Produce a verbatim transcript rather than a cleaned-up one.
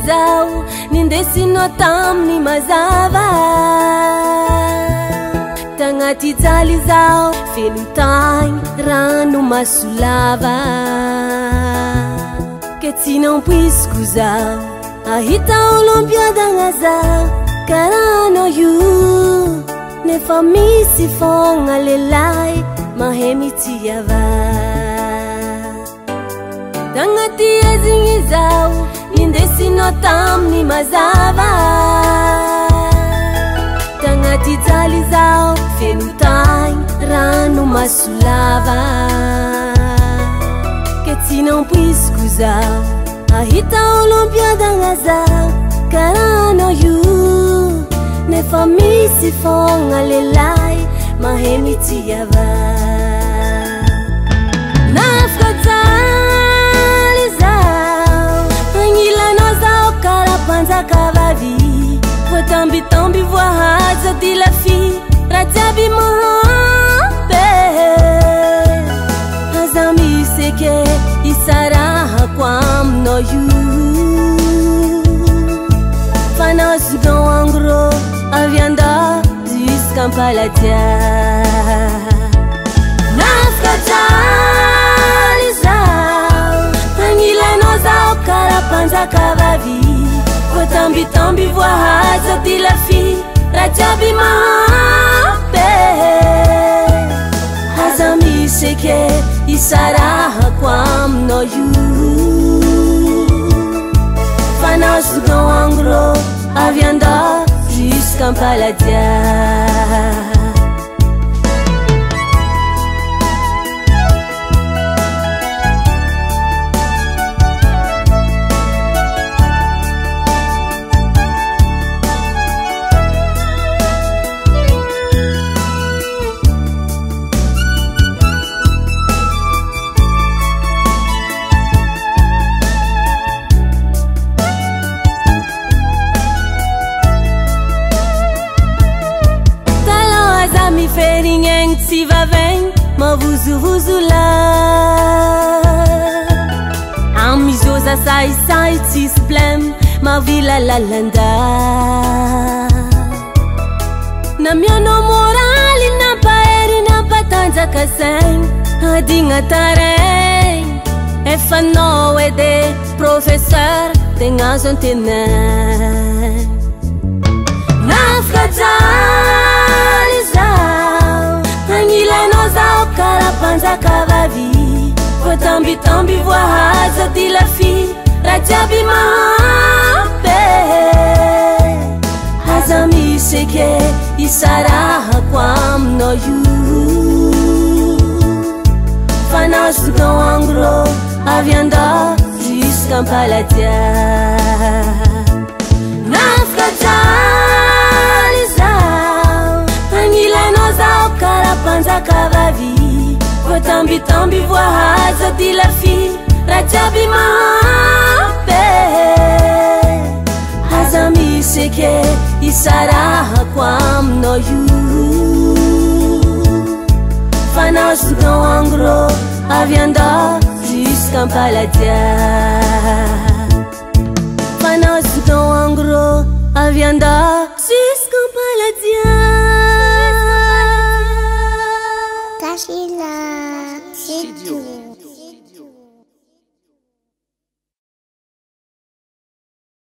zao nindesinao taminy mazava tagnaty jaly zao feno tagny rano masolava ke tsy nampoiziko zao ahita olompiadagna zao karano io nefa misy fogna lelay mahay mitiava tagnaty ezigny zao nindesinao taminy mazava tagnaty jaly zao feno tagny rano masolava ke tsy nampoiziko zao ahita olompiadagna zao karano io nefa misy fogna lelay mahay mitiava Afaka Jaly zao agnilanao zao kara mpanjaka vavy voatambitamby voahaja ty lafi raha jiaby mahampy aza misy eke isarahako aminao io fanao second en gros avianda jusqu'à Paladia Afaka Jaly zao agnilanao zao kara mpanjaka vavy voatambitamby voahaja ty lafi raha jiaby mahampy aza misy eke isarahako aminao io fanao second en gros avianda jusqu'à Paladia Ferinheng si va vem mavuzuvuzu la amizoza sai sai tis blem ma vila la landa na miono morali na paeri na patanja kaseng adinga tareng e fanno ede professeur tengazon tenen Afaka Jaly zao agnilanao zao kara mpanjaka vavy voatambitamby voahaja ty lafi raha jiaby mahampy aza misy eke isarahako aminao io fanao second en gros avianda jusqu'à Paladia Afaka Jaly zao agnilanao zao kara mpanjaka vavy voatambitamby voahaja ty lafi raha jiaby mahampy aza misy eke isarahako aminao io fanao second en gros avianda jusqu'à Paladia fanao second en gros avianda